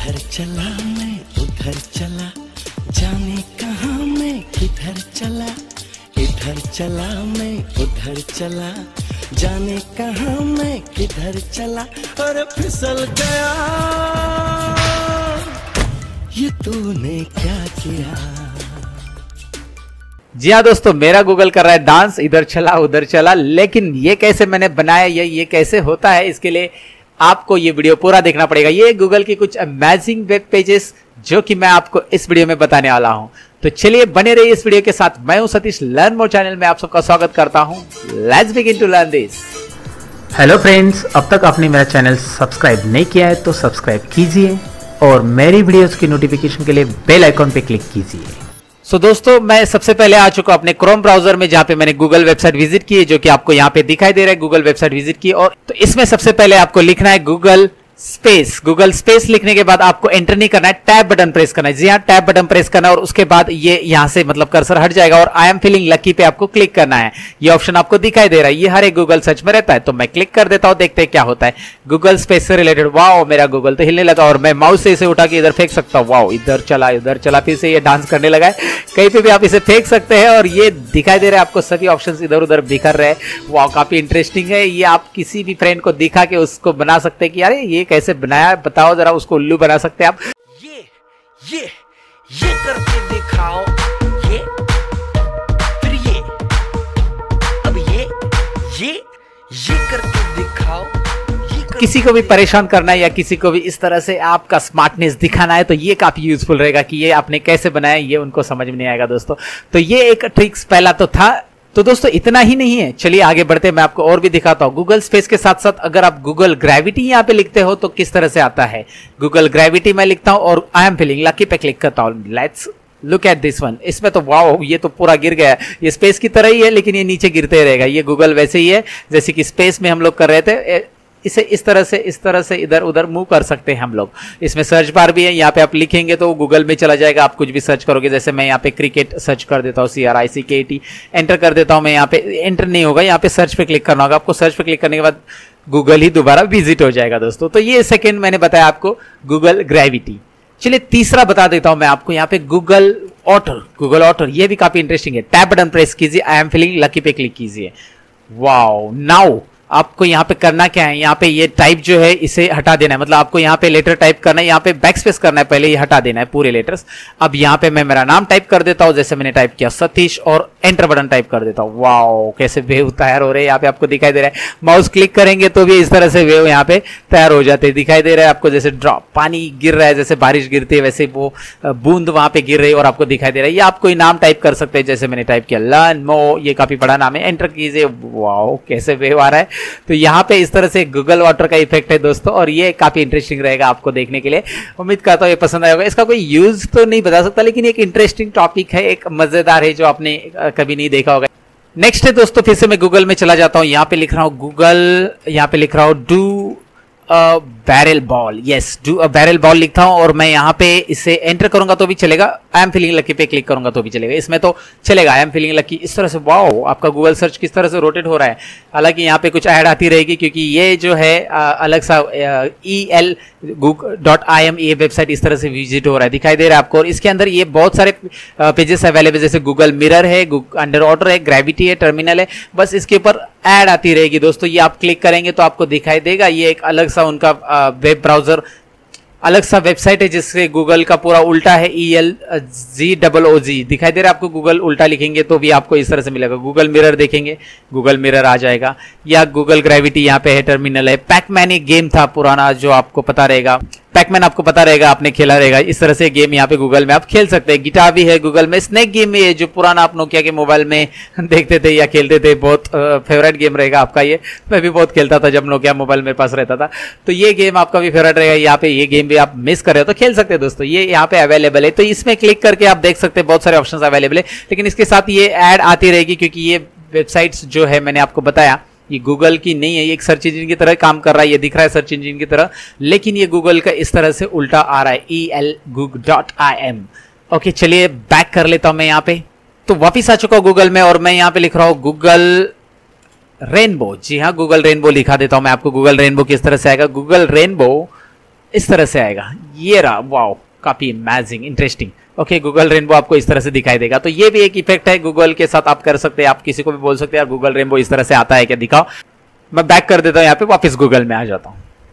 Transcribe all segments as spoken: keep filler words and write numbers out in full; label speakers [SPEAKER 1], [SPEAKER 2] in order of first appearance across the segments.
[SPEAKER 1] इधर चला मैं उधर चला, जाने कहाँ मैं किधर चला। इधर चला मैं उधर चला, जाने कहाँ मैं किधर चला। और फिसल गया, ये तूने क्या किया।
[SPEAKER 2] जी हाँ दोस्तों, मेरा गूगल कर रहा है डांस, इधर चला उधर चला। लेकिन ये कैसे मैंने बनाया, ये ये कैसे होता है, इसके लिए आपको ये वीडियो पूरा देखना पड़ेगा। ये गूगल की कुछ अमेजिंग वेब पेजेस जो कि मैं आपको इस वीडियो में बताने वाला हूं। तो चलिए बने रहिए इस वीडियो के साथ। मैं हूं सतीश, लर्न मोर चैनल में आप सबका स्वागत करता हूं। Let's begin to learn this.
[SPEAKER 3] Hello friends, अब तक आपने मेरा चैनल सब्सक्राइब नहीं किया है तो सब्सक्राइब कीजिए और मेरी वीडियोस की नोटिफिकेशन के लिए बेल आइकॉन पे क्लिक कीजिए।
[SPEAKER 2] सो so, दोस्तों मैं सबसे पहले आ चुका अपने क्रोम ब्राउजर में, जहां पे मैंने गूगल वेबसाइट विजिट की है, जो कि आपको यहां पे दिखाई दे रहा है। गूगल वेबसाइट विजिट की, और तो इसमें सबसे पहले आपको लिखना है गूगल स्पेस। गूगल स्पेस लिखने के बाद आपको एंटर नहीं करना है, टैब बटन प्रेस करना है। जी हाँ, टैब बटन प्रेस करना है और उसके बाद ये यहां से मतलब कर्सर हट जाएगा और आई एम फीलिंग लकी पे आपको क्लिक करना है। ये ऑप्शन आपको दिखाई दे रहा है, ये हर एक गूगल सर्च में रहता है। तो मैं क्लिक कर देता हूं, देखते हैं क्या होता है। गूगल स्पेस से रिलेटेड, वाओ मेरा गूगल तो हिलने लगा और मैं माउस से इसे उठा के इधर फेंक सकता हूँ। वाओ, इधर चला इधर चला, फिर से ये डांस करने लगा है। कहीं पे भी आप इसे फेंक सकते हैं और ये दिखाई दे रहा है आपको, सभी ऑप्शन इधर उधर बिखर रहे हैं। वाओ, काफी इंटरेस्टिंग है। ये आप किसी भी फ्रेंड को दिखा के उसको बना सकते हैं कि यार ये कैसे बनाया, बताओ जरा, उसको उल्लू बना सकते हैं आप।
[SPEAKER 1] ये ये ये करके दिखाओ, ये फिर ये, अब ये ये ये करके दिखाओ। ये कर...
[SPEAKER 2] किसी को भी परेशान करना है या किसी को भी इस तरह से आपका स्मार्टनेस दिखाना है तो ये काफी यूजफुल रहेगा कि ये आपने कैसे बनाया, ये उनको समझ में नहीं आएगा दोस्तों। तो ये एक ट्रिक्स पहला तो था। तो दोस्तों इतना ही नहीं है, चलिए आगे बढ़ते हैं, मैं आपको और भी दिखाता हूं। गूगल स्पेस के साथ साथ अगर आप गूगल ग्रेविटी यहां पे लिखते हो तो किस तरह से आता है। गूगल ग्रेविटी मैं लिखता हूं और आई एम फीलिंग लकी पे क्लिक करता हूं। Let's look at this one. इसमें तो वाओ, ये तो पूरा गिर गया। ये स्पेस की तरह ही है लेकिन ये नीचे गिरते रहेगा। ये गूगल वैसे ही है जैसे कि स्पेस में हम लोग कर रहे थे। इसे इस तरह से इस तरह से इधर उधर मूव कर सकते हैं हम लोग। इसमें सर्च बार भी है, यहाँ पे आप लिखेंगे तो गूगल में चला जाएगा। आप कुछ भी सर्च करोगे, जैसे मैं यहाँ पे क्रिकेट सर्च कर देता हूँ, सी आर आई सी के टी एंटर कर देता हूँ। मैं यहाँ पे एंटर नहीं होगा, यहाँ पे सर्च पे क्लिक करना होगा आपको। सर्च पे क्लिक करने के बाद गूगल ही दोबारा विजिट हो जाएगा दोस्तों। तो ये सेकेंड मैंने बताया आपको गूगल ग्रेविटी। चलिए तीसरा बता देता हूं मैं आपको, यहाँ पे गूगल ऑटर। गूगल ऑटर ये भी काफी इंटरेस्टिंग है। टैब बटन प्रेस कीजिए, आई एम फीलिंग लकी पे क्लिक कीजिए। वाओ, नाउ आपको यहाँ पे करना क्या है, यहाँ पे ये टाइप जो है इसे हटा देना है। मतलब आपको यहाँ पे लेटर टाइप करना है, यहाँ पे बैक स्पेस करना है, पहले ये हटा देना है पूरे लेटर्स। अब यहाँ पे मैं मेरा नाम टाइप कर देता हूँ, जैसे मैंने टाइप किया सतीश, और एंटर बटन टाइप कर देता हूँ। वाओ, कैसे वेव तैयार हो रहे हैं यहाँ पे आपको दिखाई दे रहा है। माउस क्लिक करेंगे तो भी इस तरह से वेव यहाँ पे तैयार हो जाते हैं। दिखाई दे रहा है आपको, जैसे ड्रॉप पानी गिर रहा है, जैसे बारिश गिरती है वैसे वो बूंद वहां पे गिर रही है और आपको दिखाई दे रहा है। ये आप कोई नाम टाइप कर सकते हैं, जैसे मैंने टाइप किया लर्न मो, ये काफी बड़ा नाम है। एंटर कीजिए, वाओ कैसे वेव आ रहा है। तो यहाँ पे इस तरह से गूगल वाटर का इफेक्ट है दोस्तों, और ये काफी इंटरेस्टिंग रहेगा आपको देखने के लिए। उम्मीद करता हूँ ये पसंद आएगा। इसका कोई यूज तो नहीं बता सकता, लेकिन एक इंटरेस्टिंग टॉपिक है, एक मजेदार है जो आपने कभी नहीं देखा होगा। नेक्स्ट है दोस्तों, फिर से मैं गूगल में चला जाता हूँ। यहाँ पे लिख रहा हूँ गूगल, यहाँ पे लिख रहा हूँ do a barrel roll. Yes, do a barrel roll लिखता हूं और मैं यहाँ पे इसे एंटर करूंगा तो भी चलेगा। आई एम फीलिंग लकी पे क्लिक करूंगा तो भी चलेगा, इसमें तो चलेगा आई एम फीलिंग लकी। इस तरह से वाओ, आपका गूगल सर्च किस तरह से रोटेट हो रहा है। हालांकि यहाँ पे कुछ ऐड आती रहेगी क्योंकि ये जो है आ, अलग सा E L dot I M ये वेबसाइट इस तरह से विजिट हो रहा है, दिखाई दे रहा है आपको। और इसके अंदर ये बहुत सारे पेजेस अवेलेबल, जैसे गूगल मिरर है, अंडर ऑर्डर है, ग्रेविटी है, टर्मिनल है। बस इसके ऊपर ऐड आती रहेगी दोस्तों। ये आप क्लिक करेंगे तो आपको दिखाई देगा। ये एक अलग सा उनका वेब ब्राउजर, अलग सा वेबसाइट है जिससे गूगल का पूरा उल्टा है, E L G double O जी दिखाई दे रहा है आपको। गूगल उल्टा लिखेंगे तो भी आपको इस तरह से मिलेगा। गूगल मिरर देखेंगे, गूगल मिरर आ जाएगा, या गूगल ग्रेविटी यहाँ पे है, टर्मिनल है। पैकमैन एक गेम था पुराना जो आपको पता रहेगा, पैकमैन आपको पता रहेगा, आपने खेला रहेगा। इस तरह से गेम यहाँ पे गूगल में आप खेल सकते हैं। गिटार भी है गूगल में, स्नेक गेम भी है जो पुराना आप नोकिया के मोबाइल में देखते थे या खेलते थे। बहुत फेवरेट गेम रहेगा आपका ये, मैं भी बहुत खेलता था जब नोकिया मोबाइल मेरे पास रहता था। तो ये गेम आपका भी फेवरेट रहेगा। यहाँ पे ये गेम भी आप मिस कर रहे हो तो खेल सकते हैं दोस्तों, ये यहाँ पे अवेलेबल है। तो इसमें क्लिक करके आप देख सकते हैं, बहुत सारे ऑप्शन अवेलेबल है। लेकिन इसके साथ ये ऐड आती रहेगी क्योंकि ये वेबसाइट्स जो है मैंने आपको बताया ये गूगल की नहीं है, ये एक सर्च इंजन की तरह काम कर रहा है। ये दिख रहा है सर्च इंजन की तरह, लेकिन ये गूगल का इस तरह से उल्टा आ रहा है, E L goog dot I M. Okay, चलिए बैक कर लेता हूं मैं यहाँ पे। तो वापिस आ चुका हूं गूगल में और मैं यहाँ पे लिख रहा हूं गूगल रेनबो। जी हाँ, गूगल रेनबो लिखा देता हूं मैं आपको। गूगल रेनबो किस तरह से आएगा, गूगल रेनबो इस तरह से आएगा। ये रहा, वाओ काफी amazing interesting. Okay, Google rainbow आपको इस तरह से दिखाई देगा। तो ये भी एक इफेक्ट है गूगल के साथ आप कर सकते हैं। आप किसी को भी बोल सकते हैं यार गूगल रेनबो इस तरह से आता है क्या, दिखाओ। मैं बैक कर देता हूं, यहाँ पे वापस गूगल में आ जाता हूं।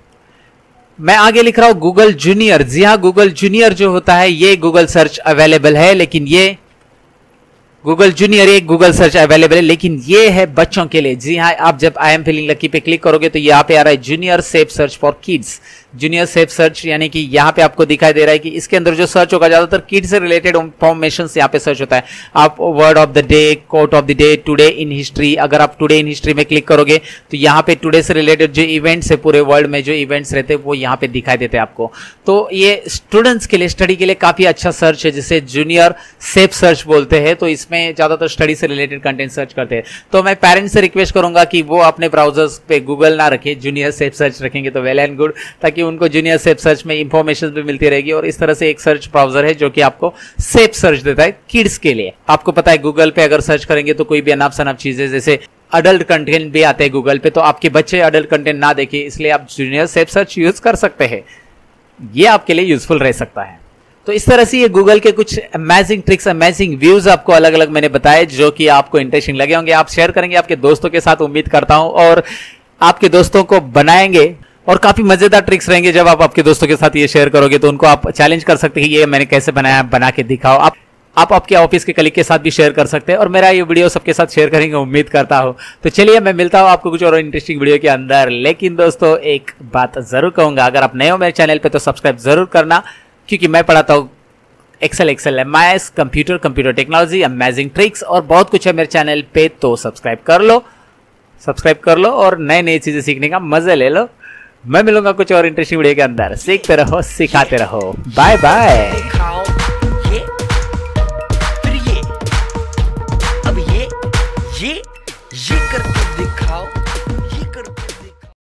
[SPEAKER 2] मैं आगे लिख रहा हूं गूगल जूनियर। जी हाँ, गूगल जूनियर जो होता है ये गूगल सर्च अवेलेबल है, लेकिन ये गूगल जूनियर एक गूगल सर्च अवेलेबल है, लेकिन ये है बच्चों के लिए। जी हाँ, आप जब आई एम फीलिंग लकी पे क्लिक करोगे तो यहाँ पे आ रहा है junior safe search for kids. Junior safe search यानी कि यहाँ पे आपको दिखाई दे रहा है कि इसके अंदर जो सर्च होगा ज्यादातर किड्स से रिलेटेड इंफॉर्मेशन यहाँ पे सर्च होता है। आप word of the day, quote of the day, today in history, अगर आप टुडे इन हिस्ट्री में क्लिक करोगे तो यहाँ पे टुडे से रिलेटेड जो इवेंट्स है, पूरे वर्ल्ड में जो इवेंट्स रहते हैं वो यहाँ पे दिखाई देते हैं आपको। तो ये स्टूडेंट्स के लिए, स्टडी के लिए काफी अच्छा सर्च है, जिसे जूनियर सेफ सर्च बोलते हैं। तो इसमें ज्यादातर स्टडी से रिलेटेड कंटेंट सर्च करते हैं। तो मैं पेरेंट्स से रिक्वेस्ट करूंगा कि वो अपने ब्राउजर्स पे गूगल ना रखे, जूनियर सेफ सर्च रखेंगे तो वेल एंड गुड, ताकि उनको जूनियर सेफ सर्च में इंफॉर्मेशन भी मिलती रहेगी। और इस तरह से एक सर्च ब्राउजर है जो कि आपको सेफ सर्च देता है किड्स के लिए। आपको पता है गूगल पे अगर सर्च करेंगे तो कोई भी अनाप शनाप चीजें, जैसे अडल्ट कंटेंट भी आते हैं गूगल पे, तो आपके बच्चे अडल्ट कंटेंट ना देखें, इसलिए आप जूनियर सेफ सर्च यूज कर सकते हैं। ये आपके लिए यूजफुल रह सकता है। तो इस तरह से ये गूगल के कुछ अमेजिंग ट्रिक्स, अमेजिंग व्यूज आपको अलग अलग मैंने बताए, जो कि आपको इंटरेस्टिंग लगे होंगे। आप शेयर करेंगे आपके दोस्तों के साथ, उम्मीद करता हूं, और आपके दोस्तों को बनाएंगे। और काफी मजेदार ट्रिक्स रहेंगे जब आप आपके दोस्तों के साथ ये शेयर करोगे, तो उनको आप चैलेंज कर सकते हैं कि ये मैंने कैसे बनाया, बना के दिखाओ। आप आप आपके ऑफिस के कलीग के साथ भी शेयर कर सकते हैं, और मेरा ये वीडियो सबके साथ शेयर करेंगे, उम्मीद करता हूं। तो चलिए मैं मिलता हूं आपको कुछ और इंटरेस्टिंग वीडियो के अंदर। लेकिन दोस्तों एक बात जरूर कहूंगा, अगर आप नए हो मेरे चैनल पे तो सब्सक्राइब जरूर करना, क्योंकि मैं पढ़ाता हूं Excel, Excel M I S, computer, computer technology, amazing tricks और बहुत कुछ है मेरे चैनल पे। तो सब्सक्राइब कर लो, सब्सक्राइब कर लो और नए नई चीजें सीखने का मजा ले लो। मैं मिलूंगा कुछ और इंटरेस्टिंग वीडियो के अंदर। सीखते रहो, सिखाते रहो। Bye bye.
[SPEAKER 1] दिखाओ ये, फिर ये, अब ये ये ये करके दिखाओ, ये करके